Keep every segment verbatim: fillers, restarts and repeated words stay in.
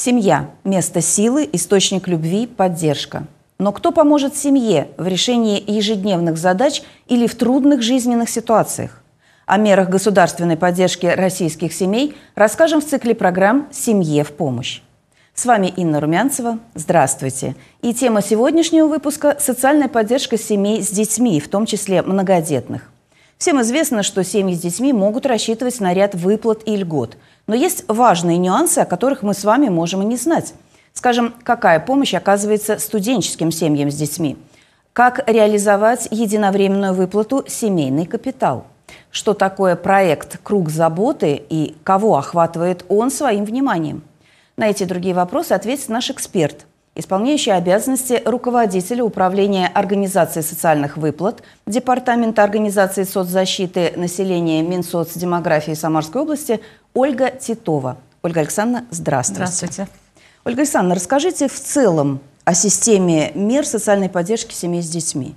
Семья – место силы, источник любви, поддержка. Но кто поможет семье в решении ежедневных задач или в трудных жизненных ситуациях? О мерах государственной поддержки российских семей расскажем в цикле программ «Семье в помощь». С вами Инна Румянцева. Здравствуйте. И тема сегодняшнего выпуска – социальная поддержка семей с детьми, в том числе многодетных. Всем известно, что семьи с детьми могут рассчитывать на ряд выплат и льгот. Но есть важные нюансы, о которых мы с вами можем и не знать. Скажем, какая помощь оказывается студенческим семьям с детьми? Как реализовать единовременную выплату «Семейный капитал»? Что такое проект «Круг заботы» и кого охватывает он своим вниманием? На эти и другие вопросы ответит наш эксперт, исполняющий обязанности руководителя управления организации социальных выплат Департамента организации соцзащиты населения Минсоцдемографии Самарской области Ольга Титова. Ольга Александровна, здравствуйте. Здравствуйте. Ольга Александровна, расскажите в целом о системе мер социальной поддержки семей с детьми.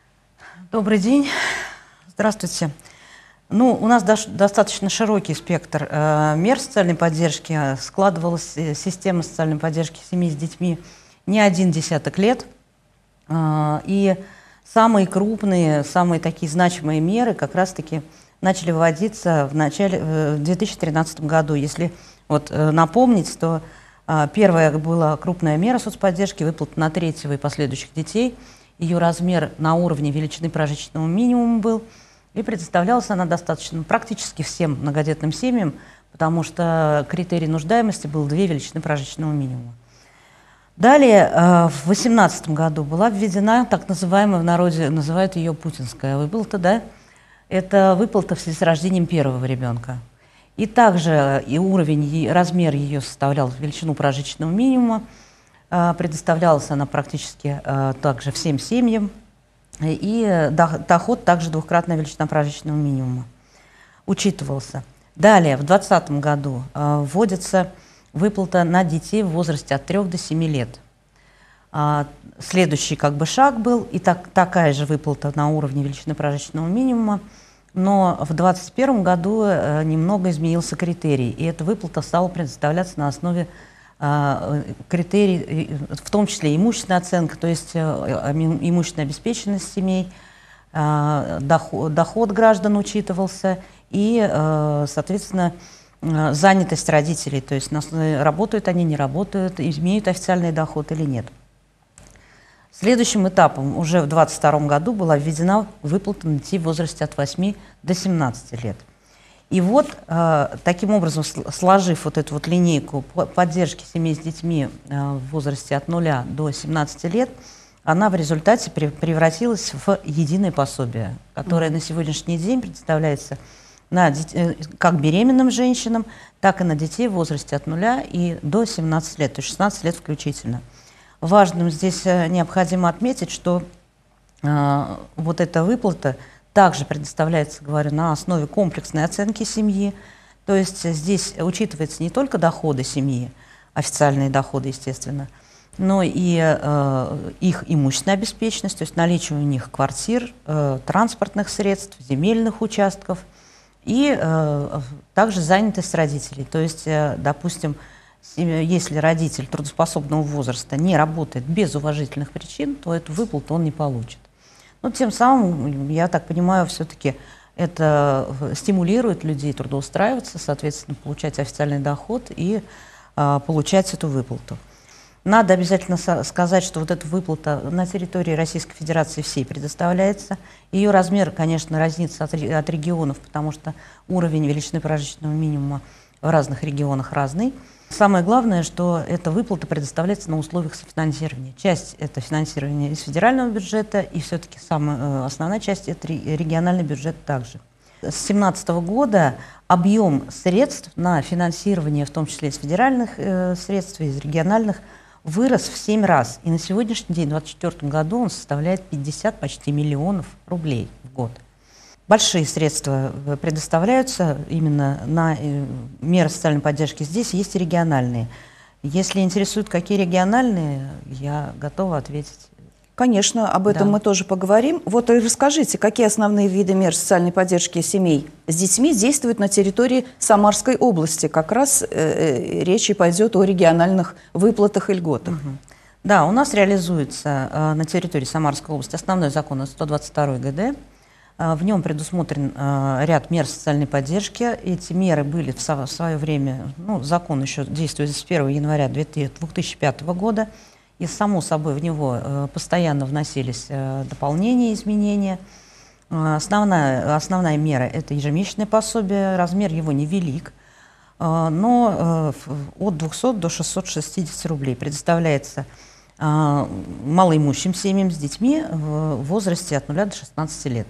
Добрый день. Здравствуйте. Ну, у нас достаточно широкий спектр э, мер социальной поддержки. Складывалась система социальной поддержки семей с детьми не один десяток лет. Э, и самые крупные, самые такие значимые меры как раз-таки начали вводиться в начале, в две тысячи тринадцатом году. Если вот, э, напомнить, то э, первая была крупная мера соцподдержки, выплата на третьего и последующих детей. Ее размер на уровне величины прожиточного минимума был. И предоставлялась она достаточно практически всем многодетным семьям, потому что критерий нуждаемости был две величины прожиточного минимума. Далее, в две тысячи восемнадцатом году была введена так называемая, в народе называют ее путинская выплата, да? Это выплата в связи с рождением первого ребенка. И также и уровень, и размер ее составлял величину прожиточного минимума. Предоставлялась она практически также всем семьям. И доход также двухкратная величина прожиточного минимума учитывался. Далее, в две тысячи двадцатом году э, вводится выплата на детей в возрасте от трёх до семи лет. А, следующий как бы шаг был, и так, такая же выплата на уровне величины прожиточного минимума, но в две тысячи двадцать первом году э, немного изменился критерий, и эта выплата стала предоставляться на основе критерий, в том числе имущественная оценка, то есть имущественная обеспеченность семей, доход, доход граждан учитывался и, соответственно, занятость родителей, то есть работают они, не работают, имеют официальный доход или нет. Следующим этапом уже в две тысячи двадцать втором году была введена выплата на детей в возрасте от восьми до семнадцати лет. И вот, э, таким образом, сложив вот эту вот линейку поддержки семей с детьми э, в возрасте от нуля до семнадцати лет, она в результате превратилась в единое пособие, которое на сегодняшний день предоставляется на, э, как беременным женщинам, так и на детей в возрасте от нуля и до семнадцати лет, то есть шестнадцати лет включительно. Важным здесь необходимо отметить, что э, вот эта выплата также предоставляется, говорю, на основе комплексной оценки семьи. То есть здесь учитывается не только доходы семьи, официальные доходы, естественно, но и э, их имущественная обеспеченность, то есть наличие у них квартир, э, транспортных средств, земельных участков и э, также занятость родителей. То есть, э, допустим, если родитель трудоспособного возраста не работает без уважительных причин, то эту выплату он не получит. Но тем самым, я так понимаю, все-таки это стимулирует людей трудоустраиваться, соответственно, получать официальный доход и э, получать эту выплату. Надо обязательно сказать, что вот эта выплата на территории Российской Федерации всей предоставляется. Ее размер, конечно, разнится от, от регионов, потому что уровень величины прожиточного минимума в разных регионах разный. Самое главное, что эта выплата предоставляется на условиях софинансирования. Часть – это финансирование из федерального бюджета, и все-таки самая основная часть – это региональный бюджет также. С две тысячи семнадцатого года объем средств на финансирование, в том числе из федеральных э, средств, из региональных, вырос в семь раз. И на сегодняшний день, в две тысячи двадцать четвёртом году, он составляет пятьдесят почти миллионов рублей в год. Большие средства предоставляются именно на меры социальной поддержки. Здесь есть и региональные. Если интересуют, какие региональные, я готова ответить. Конечно, об этом Да. мы тоже поговорим. Вот и расскажите, какие основные виды мер социальной поддержки семей с детьми действуют на территории Самарской области? Как раз э, э, речь и пойдет о региональных выплатах и льготах. Угу. Да, у нас реализуется э, на территории Самарской области основной закон сто двадцать второй гэ дэ. Э, в нем предусмотрен э, ряд мер социальной поддержки. Эти меры были в, со, в свое время, ну, закон еще действует с первого января две тысячи пятого года. И, само собой, в него э, постоянно вносились э, дополнения, изменения. Э, основная, основная мера – это ежемесячное пособие. Размер его невелик, э, но э, от двухсот до шестисот шестидесяти рублей предоставляется э, малоимущим семьям с детьми в возрасте от нуля до шестнадцати лет.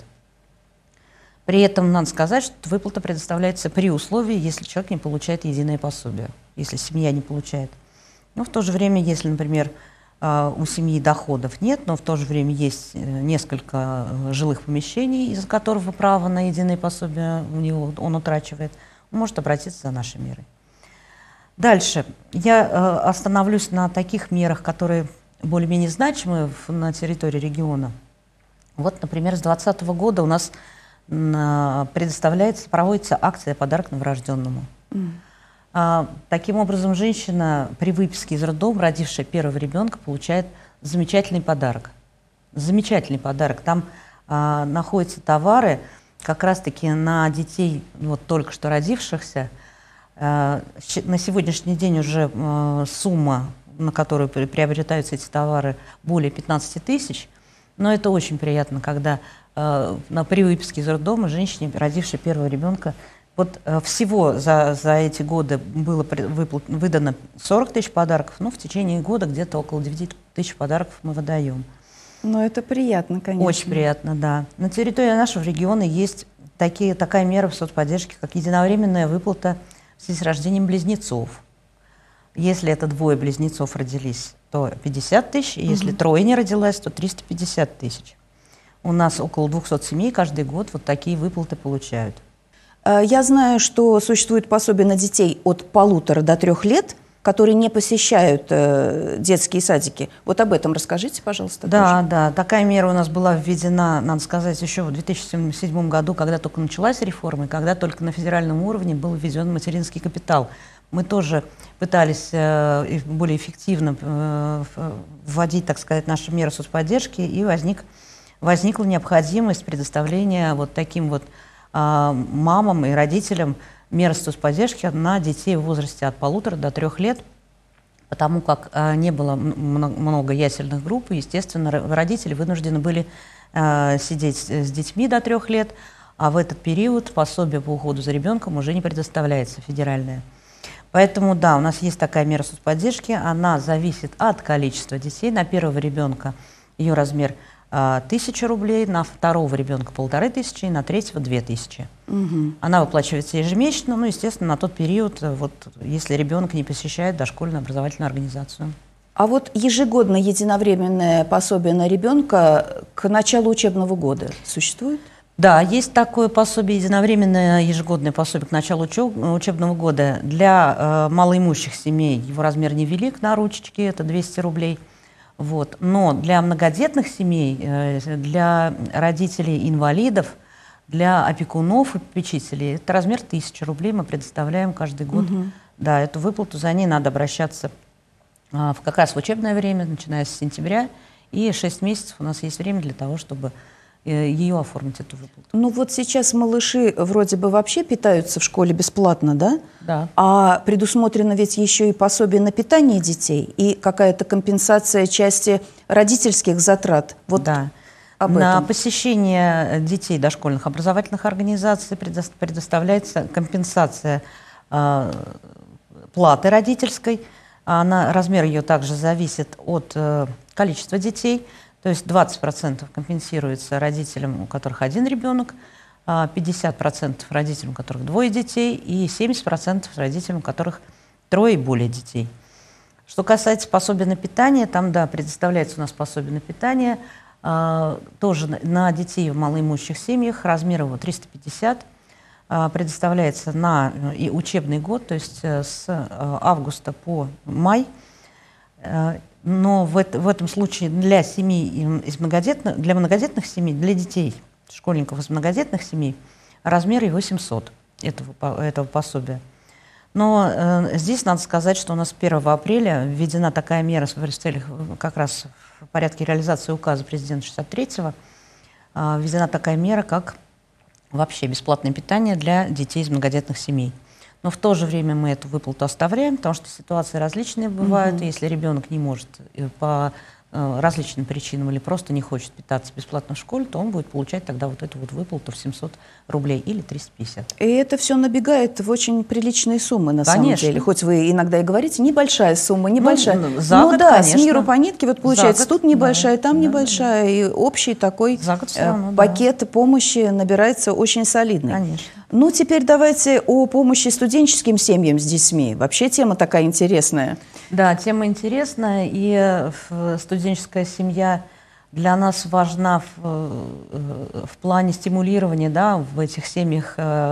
При этом надо сказать, что выплата предоставляется при условии, если человек не получает единое пособие, если семья не получает. Но в то же время, если, например, у семьи доходов нет, но в то же время есть несколько жилых помещений, из-за которого право на единое пособие у него, он утрачивает, он может обратиться за нашей мерой. Дальше. Я остановлюсь на таких мерах, которые более-менее значимы на территории региона. Вот, например, с две тысячи двадцатого года у нас предоставляется, проводится акция «Подарок новорожденному». Mm. Таким образом, женщина при выписке из роддома, родившая первого ребенка, получает замечательный подарок. Замечательный подарок. Там а, находятся товары как раз-таки на детей, вот, только что родившихся. А, на сегодняшний день уже а, сумма, на которую приобретаются эти товары, более пятнадцати тысяч. Но это очень приятно, когда а, на, при выписке из роддома женщине, родившей первого ребенка, вот э, всего за, за эти годы было выплат, выдано сорок тысяч подарков, ну, в течение года где-то около девяти тысяч подарков мы выдаем. Ну, это приятно, конечно. Очень приятно, да. На территории нашего региона есть такие, такая мера в соцподдержке, как единовременная выплата в связи с рождением близнецов. Если это двое близнецов родились, то пятьдесят тысяч, и угу. если трое не родилось, то триста пятьдесят тысяч. У нас около двухсот семей каждый год вот такие выплаты получают. Я знаю, что существует пособие на детей от полутора до трех лет, которые не посещают э, детские садики. Вот об этом расскажите, пожалуйста. Да, тоже. да, такая мера у нас была введена, надо сказать, еще в две тысячи седьмом году, когда только началась реформа, и когда только на федеральном уровне был введен материнский капитал. Мы тоже пытались э, более эффективно э, вводить, так сказать, наши меры соцподдержки, и возник, возникла необходимость предоставления вот таким вот мамам и родителям меры соцподдержки на детей в возрасте от полутора до трех лет, потому как не было много ясельных групп, и, естественно, родители вынуждены были сидеть с детьми до трех лет, а в этот период пособие по уходу за ребенком уже не предоставляется федеральное. Поэтому, да, у нас есть такая мера соцподдержки, она зависит от количества детей. На первого ребенка ее размер тысяча рублей, на второго ребенка полторы тысячи, и на третьего две тысячи. Угу. Она выплачивается ежемесячно, ну, естественно, на тот период, вот, если ребенок не посещает дошкольную образовательную организацию. А вот ежегодное единовременное пособие на ребенка к началу учебного года существует? Да, есть такое пособие, единовременное ежегодное пособие к началу учебного года. Для э, малоимущих семей его размер невелик, на ручечке, это двести рублей. Вот. Но для многодетных семей, для родителей инвалидов, для опекунов и попечителей это размер тысячи рублей мы предоставляем каждый год. Угу. Да, эту выплату, за ней надо обращаться а, в, как раз в учебное время, начиная с сентября, и шесть месяцев у нас есть время для того, чтобы ее оформить, эту выплату. Ну вот сейчас малыши вроде бы вообще питаются в школе бесплатно, да? Да. А предусмотрено ведь еще и пособие на питание детей и какая-то компенсация части родительских затрат. Вот да. об на этом. посещение детей дошкольных образовательных организаций предоставляется компенсация э, платы родительской. Она, размер ее также зависит от э, количества детей. То есть двадцать процентов компенсируется родителям, у которых один ребенок, пятьдесят процентов родителям, у которых двое детей, и семьдесят процентов родителям, у которых трое и более детей. Что касается пособия на питание, там, да, предоставляется у нас пособие на питание, э, тоже на, на детей в малоимущих семьях, размер его триста пятьдесят, э, предоставляется на и учебный год, то есть э, с э, августа по май. Но в, это, в этом случае для семей из многодетных, для многодетных семей, для детей, школьников из многодетных семей, размер его семьсот этого, этого пособия. Но э, здесь надо сказать, что у нас с первого апреля введена такая мера в целях как раз в порядке реализации указа президента шестьдесят третьего, э, введена такая мера, как вообще бесплатное питание для детей из многодетных семей. Но в то же время мы эту выплату оставляем, потому что ситуации различные бывают. Mm-hmm. Если ребенок не может по э, различным причинам или просто не хочет питаться бесплатно в школе, то он будет получать тогда вот эту вот выплату в семьсот рублей или триста пятьдесят. И это все набегает в очень приличные суммы, на Конечно. самом деле. Хоть вы иногда и говорите, небольшая сумма, небольшая. Ну, за ну год, да, конечно. с миру по нитке, вот получается, За год, тут небольшая, да, там да, небольшая, да. И общий такой за год все э, равно, пакет да. помощи набирается очень солидный. Конечно. Ну, теперь давайте о помощи студенческим семьям с детьми. Вообще тема такая интересная. Да, тема интересная, и студенческая семья для нас важна в, в плане стимулирования, да, в этих семьях,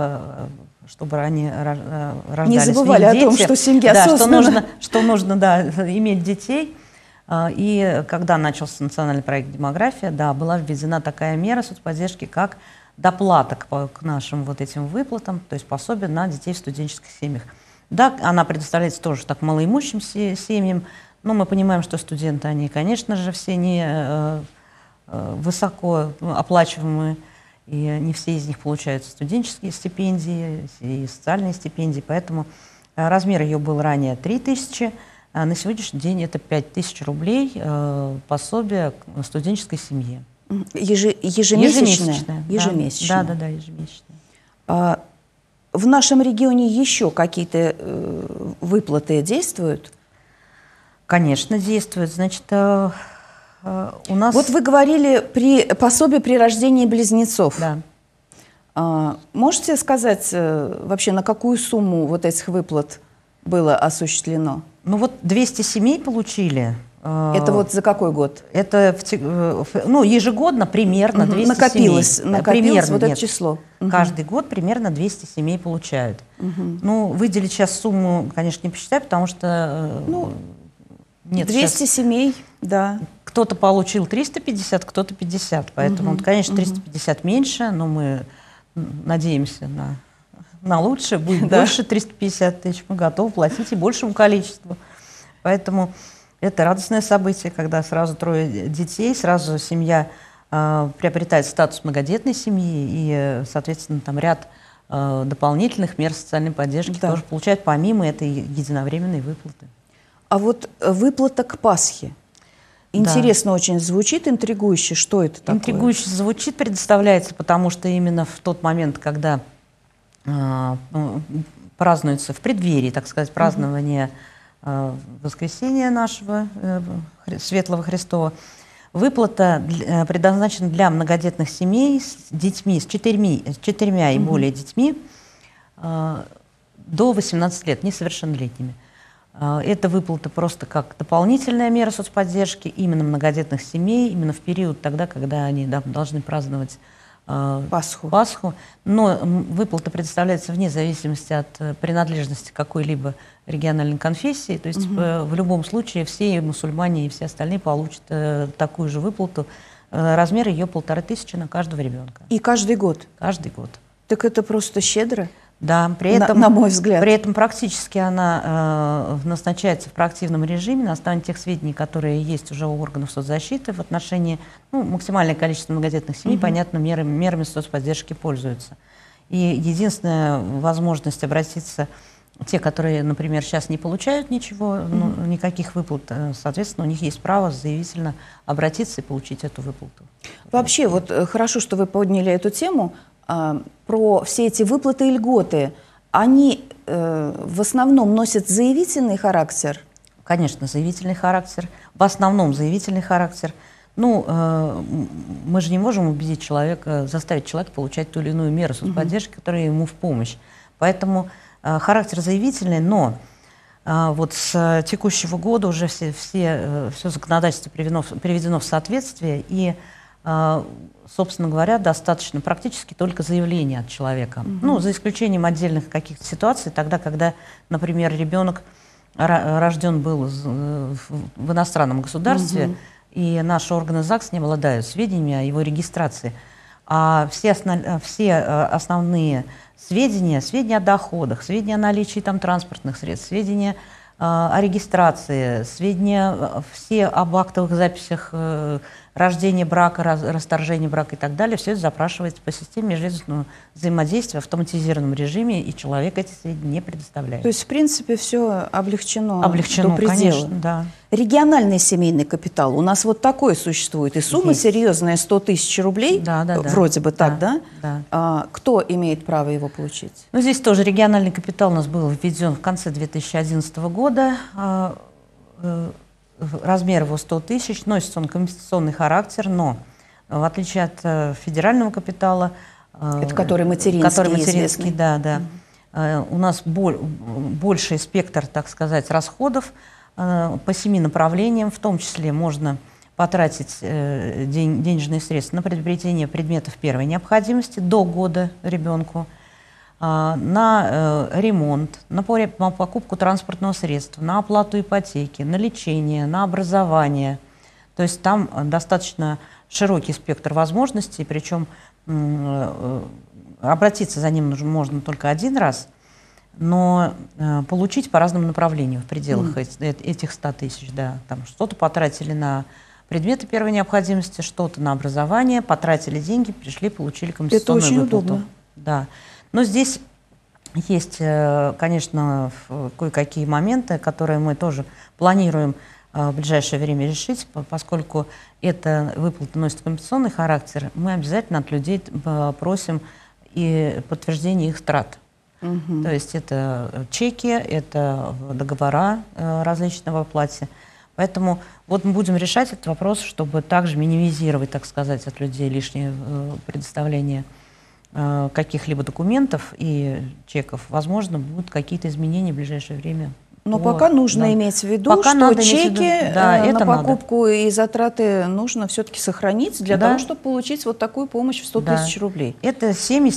чтобы они рождали Не забывали о том, что семья да, создана. что нужно, что нужно, да, иметь детей. И когда начался национальный проект «Демография», да, была введена такая мера соцподдержки, как доплата к, к нашим вот этим выплатам, то есть пособие на детей в студенческих семьях. Да, она предоставляется тоже так малоимущим семьям, но мы понимаем, что студенты, они, конечно же, все не э, высоко оплачиваемые, и не все из них получают студенческие стипендии и социальные стипендии, поэтому размер ее был ранее три тысячи, а на сегодняшний день это пять тысяч рублей э, пособие студенческой семье. Ежи, ежемесячное? Ежемесячное. Ежемесячное. Да, да, да, ежемесячное. А в нашем регионе еще какие-то э, выплаты действуют? Конечно, действуют. Значит, э, э, у нас... Вот вы говорили при пособие при рождении близнецов. Да. А, можете сказать э, вообще, на какую сумму вот этих выплат было осуществлено? Ну вот двести семей получили. Это вот за какой год? Это в, ну, ежегодно примерно угу. двести накопилось, семей. Накопилось примерно, вот это нет. число. Угу. Каждый год примерно двести семей получают. Угу. Ну, выделить сейчас сумму, конечно, не посчитаю, потому что... Ну, нет, двести сейчас... семей, да. Кто-то получил триста пятьдесят, кто-то пятьдесят. Поэтому, угу. конечно, триста пятьдесят угу. меньше, но мы надеемся на, на лучшее. Будет да. больше триста пятьдесят тысяч, мы готовы платить и большему количеству. Поэтому... Это радостное событие, когда сразу трое детей, сразу семья э, приобретает статус многодетной семьи, и, соответственно, там ряд э, дополнительных мер социальной поддержки да. тоже получают помимо этой единовременной выплаты. А вот выплата к Пасхе. Интересно да. очень звучит, интригующе. Что это такое? Интригующе звучит, предоставляется, потому что именно в тот момент, когда э, празднуется в преддверии, так сказать, празднование воскресения нашего э, Светлого Христова, выплата для, предназначена для многодетных семей с детьми, с четырьмя, с четырьмя и более детьми э, до восемнадцати лет, несовершеннолетними. Э, эта выплата просто как дополнительная мера соцподдержки именно многодетных семей, именно в период тогда, когда они да, должны праздновать э, Пасху. Пасху. Но выплата предоставляется вне зависимости от принадлежности какой-либо региональной конфессии, то есть угу. э, в любом случае все мусульмане и все остальные получат э, такую же выплату. Э, размер ее полторы тысячи на каждого ребенка. И каждый год? Каждый год. Так это просто щедро? Да, при этом, на, на мой взгляд. При этом практически она э, назначается в проактивном режиме на основании тех сведений, которые есть уже у органов соцзащиты в отношении, ну, максимальное количество многодетных семей, угу. понятно, мерами, мерами соцподдержки пользуются. И единственная возможность обратиться, те, которые, например, сейчас не получают ничего, mm-hmm. ну, никаких выплат, соответственно, у них есть право заявительно обратиться и получить эту выплату. Вообще, вот хорошо, что вы подняли эту тему. А, про все эти выплаты и льготы. Они э, в основном носят заявительный характер? Конечно, заявительный характер. В основном заявительный характер. Ну, э, мы же не можем убедить человека, заставить человека получать ту или иную меру соцподдержки, mm-hmm. которая ему в помощь. Поэтому характер заявительный, но а, вот с текущего года уже все, все, все законодательство приведено, приведено в соответствие, и, а, собственно говоря, достаточно практически только заявления от человека. Mm-hmm. Ну, за исключением отдельных каких-то ситуаций, тогда, когда, например, ребенок рожден был в иностранном государстве, угу. и наши органы ЗАГС не обладают сведениями о его регистрации. А все, основ, все основные сведения, сведения о доходах, сведения о наличии там транспортных средств, сведения о регистрации, сведения все об актовых записях рождения брака, расторжения брака и так далее, все это запрашивается по системе межведомственного взаимодействия в автоматизированном режиме, и человек эти сведения не предоставляет. То есть, в принципе, все облегчено, облегчено до предела. Конечно, да. Региональный семейный капитал у нас вот такой существует, и сумма Есть. серьезная, сто тысяч рублей, да, да, да. вроде бы так, да? да? да. А, кто имеет право его получить? Ну, здесь тоже региональный капитал у нас был введен в конце две тысячи одиннадцатого года. Размер его сто тысяч, носит он компенсационный характер, но в отличие от федерального капитала, это который материнский, который материнский, да, да, mm-hmm. у нас боль, больший спектр, так сказать, расходов по семи направлениям, в том числе можно потратить день, денежные средства на приобретение предметов первой необходимости до года ребенку, на ремонт, на покупку транспортного средства, на оплату ипотеки, на лечение, на образование. То есть там достаточно широкий спектр возможностей, причем обратиться за ним можно только один раз, но получить по разным направлениям в пределах mm. этих ста тысяч. Да. Там что-то потратили на предметы первой необходимости, что-то на образование, потратили деньги, пришли, получили компенсационную Это очень выплату. удобно. Да. Но здесь есть, конечно, кое-какие моменты, которые мы тоже планируем в ближайшее время решить, поскольку эта выплата носит компенсационный характер, мы обязательно от людей просим и подтверждение их трат. Угу. То есть это чеки, это договора различные в оплате. Поэтому вот мы будем решать этот вопрос, чтобы также минимизировать, так сказать, от людей лишнее предоставление каких-либо документов и чеков. Возможно, будут какие-то изменения в ближайшее время. Но О, пока нужно да. иметь в виду, пока что чеки да, на это покупку надо. и затраты нужно все-таки сохранить для да. того, чтобы получить вот такую помощь в сто тысяч да. рублей. Это семьи,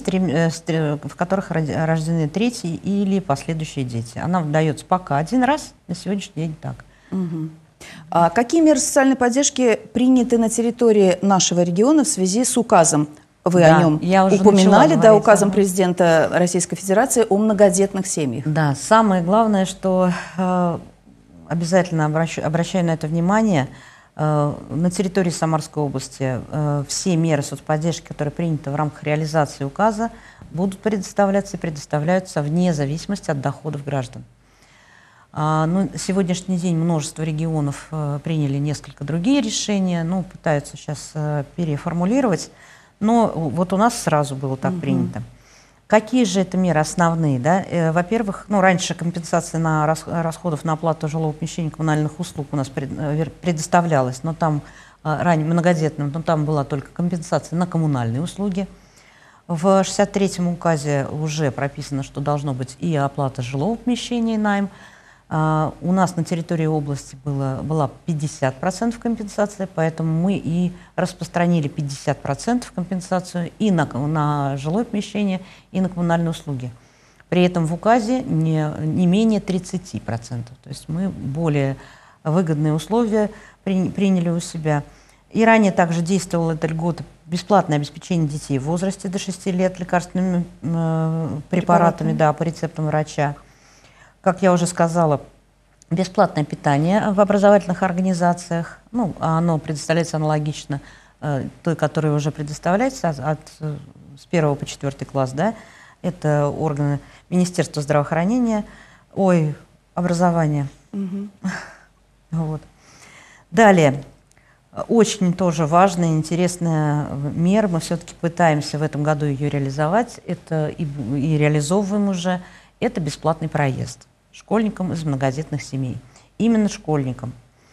в которых рождены третьи или последующие дети. Она дается пока один раз, на сегодняшний день так. Угу. А какие меры социальной поддержки приняты на территории нашего региона в связи с указом? Вы да, о нем упоминали, да, указом ага. президента Российской Федерации о многодетных семьях. Да, самое главное, что э, обязательно обращу, обращаю на это внимание, э, на территории Самарской области э, все меры соцподдержки, которые приняты в рамках реализации указа, будут предоставляться и предоставляются вне зависимости от доходов граждан. А, ну, сегодняшний день множество регионов э, приняли несколько другие решения, ну, пытаются сейчас э, переформулировать. Но вот у нас сразу было так угу. принято. Какие же это меры основные? Да? Э, Во-первых, ну, раньше компенсация на рас, расходов на оплату жилого помещения, коммунальных услуг у нас пред, предоставлялась, но там э, ранее многодетным, но там была только компенсация на коммунальные услуги. В шестьдесят третьем указе уже прописано, что должно быть и оплата жилого помещения, и найм. Uh, у нас на территории области было, была пятьдесят процентов компенсации, поэтому мы и распространили пятьдесят процентов компенсацию и на, на жилое помещение, и на коммунальные услуги. При этом в указе не, не менее тридцати процентов. То есть мы более выгодные условия при, приняли у себя. И ранее также действовала эта льгота бесплатное обеспечение детей в возрасте до шести лет лекарственными э, препаратами, препаратами да, по рецептам врача. Как я уже сказала, бесплатное питание в образовательных организациях, ну, оно предоставляется аналогично э, той, которая уже предоставляется от, от, с первого по четвертый класс, да, это органы Министерства здравоохранения, ой, образования. Угу. Вот. Далее, очень тоже важная, интересная мера, мы все-таки пытаемся в этом году ее реализовать, это и, и реализовываем уже, это бесплатный проезд школьникам из многодетных семей. Именно школьникам.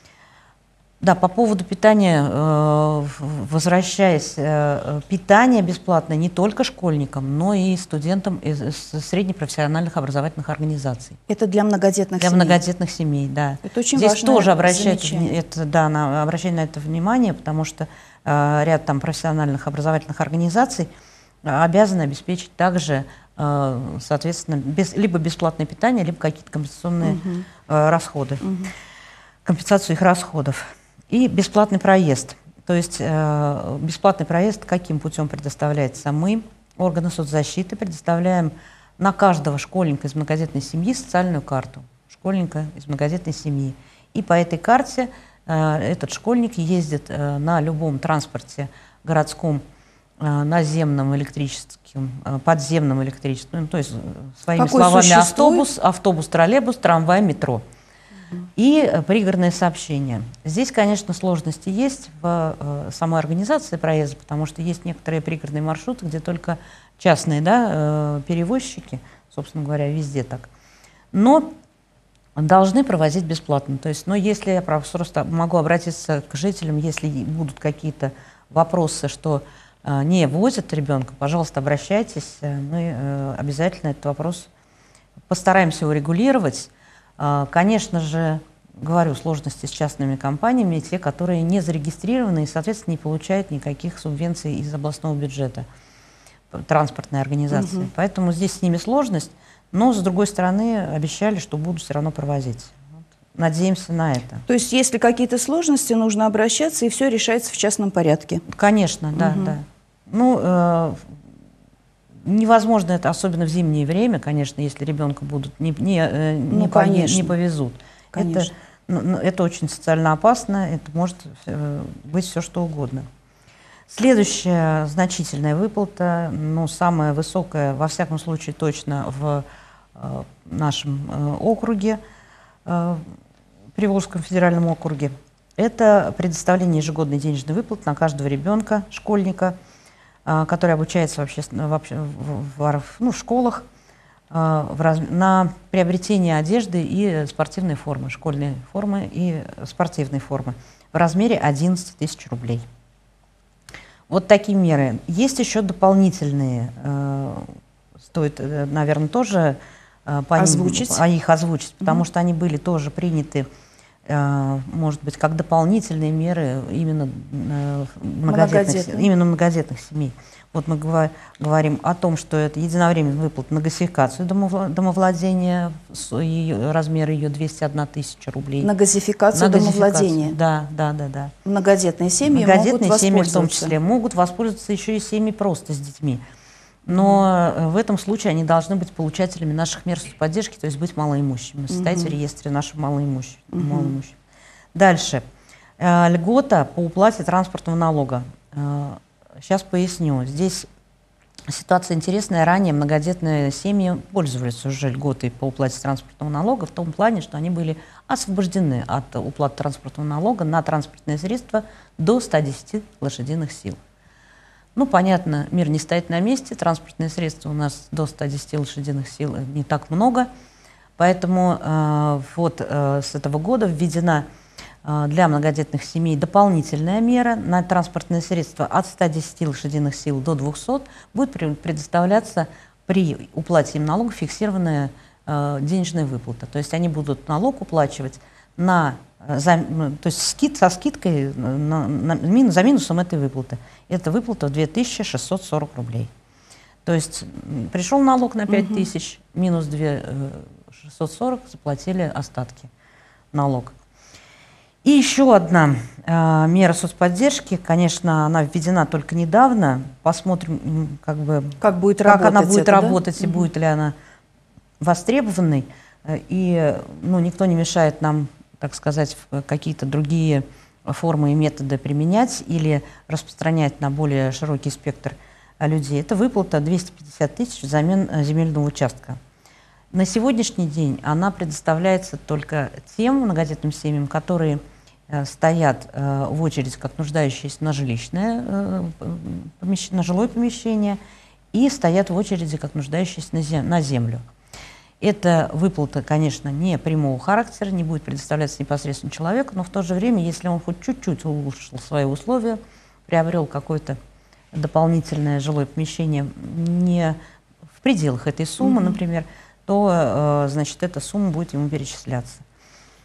Да, по поводу питания, э, возвращаясь, э, питание бесплатное не только школьникам, но и студентам из, из среднепрофессиональных образовательных организаций. Это для многодетных для семей? Для многодетных семей, да. Это очень Здесь важное тоже обращают, это, да, на, обращают на это внимание, потому что э, ряд там профессиональных образовательных организаций э, обязаны обеспечить также соответственно, без, либо бесплатное питание, либо какие-то компенсационные угу. расходы, угу. компенсацию их расходов. И бесплатный проезд. То есть бесплатный проезд каким путем предоставляется? Мы, органы соцзащиты, предоставляем на каждого школьника из многодетной семьи социальную карту. Школьника из многодетной семьи. И по этой карте этот школьник ездит на любом транспорте городском, наземном электрическим, подземном электрическим, ну, то есть своими Какой словами существует? автобус, автобус, троллейбус, трамвай, метро. Угу. И пригородное сообщение. Здесь, конечно, сложности есть в э, самой организации проезда, потому что есть некоторые пригородные маршруты, где только частные, да, э, перевозчики, собственно говоря, везде так. Но должны провозить бесплатно. То есть, но если я просто могу обратиться к жителям, если будут какие-то вопросы, что э, не возят ребенка, пожалуйста, обращайтесь. Мы э, обязательно этот вопрос постараемся урегулировать. Э, конечно же, говорю, сложности с частными компаниями, те, которые не зарегистрированы и, соответственно, не получают никаких субвенций из областного бюджета, транспортной организации. Угу. Поэтому здесь с ними сложность. Но, с другой стороны, обещали, что будут все равно провозить. Вот. Надеемся на это. То есть, если какие-то сложности, нужно обращаться, и все решается в частном порядке? Конечно, да, угу. да. Ну, э, невозможно это, особенно в зимнее время, конечно, если ребенка будут не, не, э, ну, не, пове, не повезут. Это, ну, это очень социально опасно, это может э, быть все что угодно. Следующая значительная выплата, ну, самая высокая, во всяком случае, точно в э, нашем э, округе, э, Приволжском федеральном округе, это предоставление ежегодной денежной выплаты на каждого ребенка, школьника, э, который обучается вообще, вообще в, в, ну, в школах, э, в раз, на приобретение одежды и спортивной формы, школьной формы и спортивной формы в размере одиннадцати тысяч рублей. Вот такие меры. Есть еще дополнительные, э, стоит, наверное, тоже э, по озвучить. Ним, а их озвучить, потому mm-hmm. что они были тоже приняты, э, может быть, как дополнительные меры именно, э, многодетных, именно многодетных семей. Вот мы говорим о том, что это единовременная выплата на газификацию домовладения, ее, размер ее двести одна тысяча рублей. На газификацию на домовладения? Да, да, да, да. Многодетные семьи Многодетные могут семьи в том числе могут воспользоваться еще и семьи просто с детьми. Но mm-hmm. в этом случае они должны быть получателями наших мер соцподдержки, то есть быть малоимущими, состоять mm-hmm. в реестре наших малоимущих. Mm-hmm. малоимущих. Дальше. Э, льгота по уплате транспортного налога. Э, Сейчас поясню. Здесь ситуация интересная. Ранее многодетные семьи пользовались уже льготой по уплате транспортного налога в том плане, что они были освобождены от уплаты транспортного налога на транспортные средства до ста десяти лошадиных сил. Ну, понятно, мир не стоит на месте. Транспортные средства у нас до ста десяти лошадиных сил не так много. Поэтому э, вот э, с этого года введена для многодетных семей дополнительная мера на транспортные средства от ста десяти лошадиных сил до двухсот будет предоставляться при уплате им налога фиксированная э, денежная выплата. То есть они будут налог уплачивать на, за, то есть скид, со скидкой на, на, на, за минусом этой выплаты. Это выплата в две тысячи шестьсот сорок рублей. То есть пришел налог на пять тысяч, угу. минус две тысячи шестьсот сорок, заплатили остатки налога. И еще одна э, мера соцподдержки, конечно, она введена только недавно. Посмотрим, как бы, как, будет как работать она будет это, работать, да? и угу. будет ли она востребованной. И ну, никто не мешает нам, так сказать, какие-то другие формы и методы применять или распространять на более широкий спектр людей. Это выплата двести пятьдесят тысяч взамен земельного участка. На сегодняшний день она предоставляется только тем многодетным семьям, которые стоят э, в очередь как нуждающиеся на жилищное, э, помещ... на жилое помещение и стоят в очереди как нуждающиеся на, зем... на землю. Эта выплата, конечно, не прямого характера, не будет предоставляться непосредственно человеку, но в то же время, если он хоть чуть-чуть улучшил свои условия, приобрел какое-то дополнительное жилое помещение не в пределах этой суммы, mm-hmm. например, то, э, значит, эта сумма будет ему перечисляться.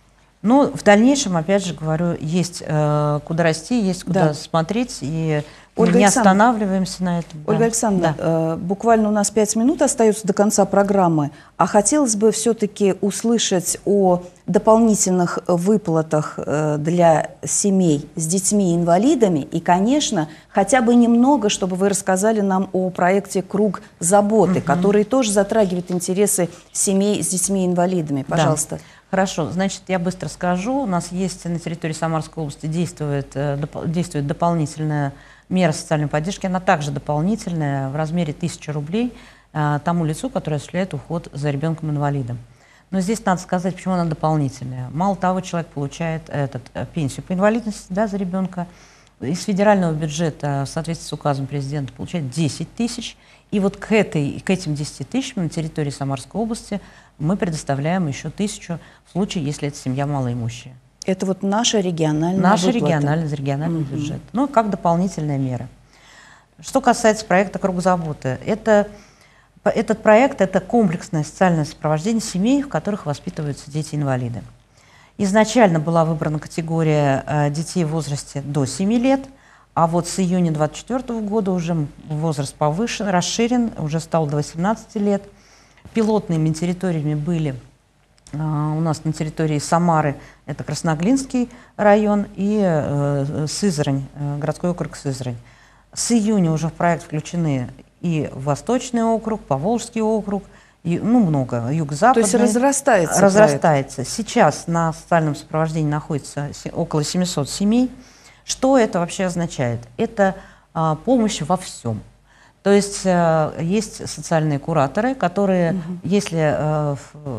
Но в дальнейшем, опять же говорю, есть э, куда расти, есть куда да. смотреть, и Ольга не Александровна, останавливаемся на этом. Ольга да. Александровна, Да. э, буквально у нас пять минут остается до конца программы, а хотелось бы все-таки услышать о дополнительных выплатах э, для семей с детьми-инвалидами и, конечно, хотя бы немного, чтобы вы рассказали нам о проекте «Круг заботы», угу. который тоже затрагивает интересы семей с детьми-инвалидами. Пожалуйста. Да. Хорошо, значит, я быстро скажу. У нас есть на территории Самарской области действует, действует дополнительная мера социальной поддержки. Она также дополнительная в размере тысячи рублей тому лицу, которое осуществляет уход за ребенком-инвалидом. Но здесь надо сказать, почему она дополнительная. Мало того, человек получает этот, пенсию по инвалидности, да, за ребенка. Из федерального бюджета в соответствии с указом президента получает десять тысяч. И вот к, этой, к этим десяти тысячам на территории Самарской области мы предоставляем еще тысячу в случае, если это семья малоимущая. Это вот наша региональная Наша выплата. региональный, региональный угу. бюджет. Ну, как дополнительная мера. Что касается проекта «Круг заботы», это, этот проект – это комплексное социальное сопровождение семей, в которых воспитываются дети-инвалиды. Изначально была выбрана категория э, детей в возрасте до семи лет, а вот с июня две тысячи двадцать четвёртого года уже возраст повышен, расширен, уже стал до восемнадцати лет. Пилотными территориями были э, у нас на территории Самары, это Красноглинский район, и э, Сызрань, э, городской округ Сызрань. С июня уже в проект включены и Восточный округ, Поволжский округ, и, ну, много, юго-западный. То есть разрастается Разрастается. Проект. Сейчас на социальном сопровождении находится около семисот семей. Что это вообще означает? Это а, помощь во всем. То есть а, есть социальные кураторы, которые, угу. если а,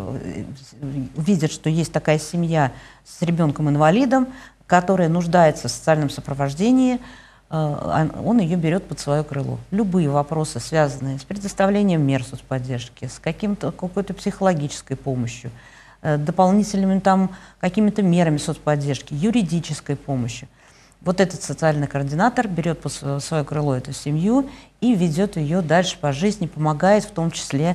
видят, что есть такая семья с ребенком-инвалидом, которая нуждается в социальном сопровождении, он ее берет под свое крыло. Любые вопросы, связанные с предоставлением мер соцподдержки, с каким-то, какой-то психологической помощью, дополнительными там какими-то мерами соцподдержки, юридической помощью. Вот этот социальный координатор берет под свое крыло эту семью и ведет ее дальше по жизни, помогает в том числе.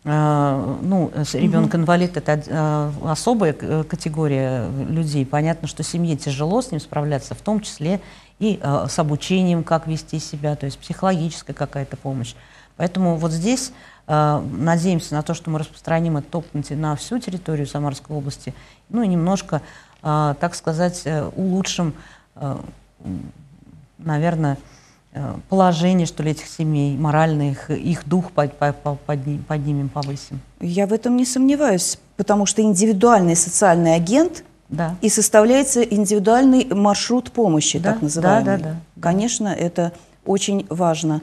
Ну, ребенок-инвалид – это особая категория людей. Понятно, что семье тяжело с ним справляться, в том числе и э, с обучением, как вести себя, то есть психологическая какая-то помощь. Поэтому вот здесь э, надеемся на то, что мы распространим этот опыт на всю территорию Самарской области, ну и немножко, э, так сказать, э, улучшим, э, наверное, э, положение, что ли, этих семей, морально их, их дух под, под, подним, поднимем, повысим. Я в этом не сомневаюсь, потому что индивидуальный социальный агент – да. И составляется индивидуальный маршрут помощи, да, так называемый. Да, да, да. Конечно, это очень важно.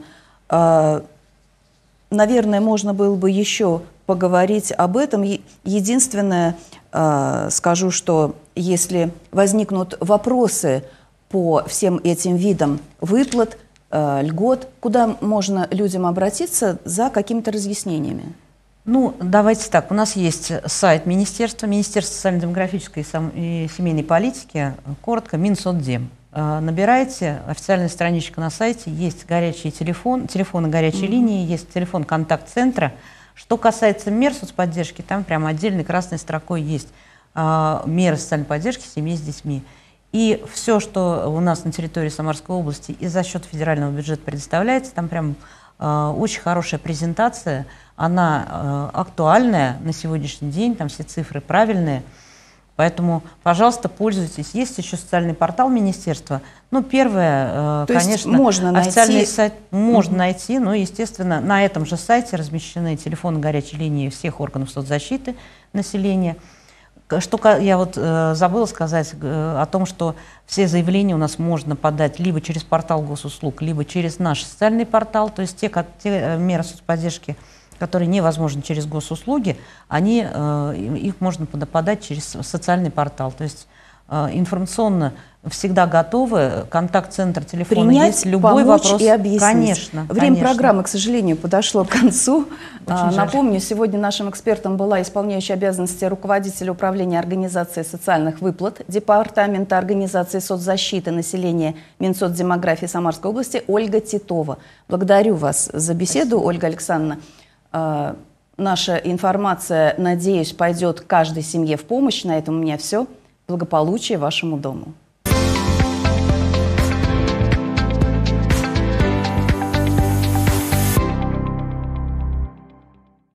Наверное, можно было бы еще поговорить об этом. Единственное, скажу, что если возникнут вопросы по всем этим видам выплат, льгот, куда можно людям обратиться за какими-то разъяснениями? Ну, давайте так. У нас есть сайт Министерства, Министерство социально-демографической и семейной политики, коротко, Минсоцдем. Набираете, официальная страничка на сайте, есть горячий телефон, телефоны горячей mm-hmm. линии, есть телефон контакт-центра. Что касается мер соцподдержки, там прямо отдельной красной строкой есть меры социальной поддержки семьи с детьми. И все, что у нас на территории Самарской области и за счет федерального бюджета предоставляется, там прям очень хорошая презентация, она э, актуальная на сегодняшний день, там все цифры правильные. Поэтому, пожалуйста, пользуйтесь. Есть еще социальный портал министерства. Ну, первое, э, конечно, можно официальный найти... сайт можно mm-hmm. найти, но, естественно, на этом же сайте размещены телефоны горячей линии всех органов соцзащиты населения. Что я вот э, забыла сказать э, о том, что все заявления у нас можно подать либо через портал госуслуг, либо через наш социальный портал, то есть те, как, те меры соцподдержки, которые невозможны через госуслуги, они, э, их можно подать через социальный портал. То есть э, информационно всегда готовы, контакт-центр, телефон есть, любой вопрос. И объяснить. Конечно. Время конечно. программы, к сожалению, подошло к концу. А, напомню, сегодня нашим экспертом была исполняющая обязанности руководителя управления организации социальных выплат Департамента организации соцзащиты населения Минсоцдемографии Самарской области Ольга Титова. Благодарю вас за беседу, Спасибо. Ольга Александровна. Наша информация, надеюсь, пойдет каждой семье в помощь. На этом у меня все. Благополучия вашему дому.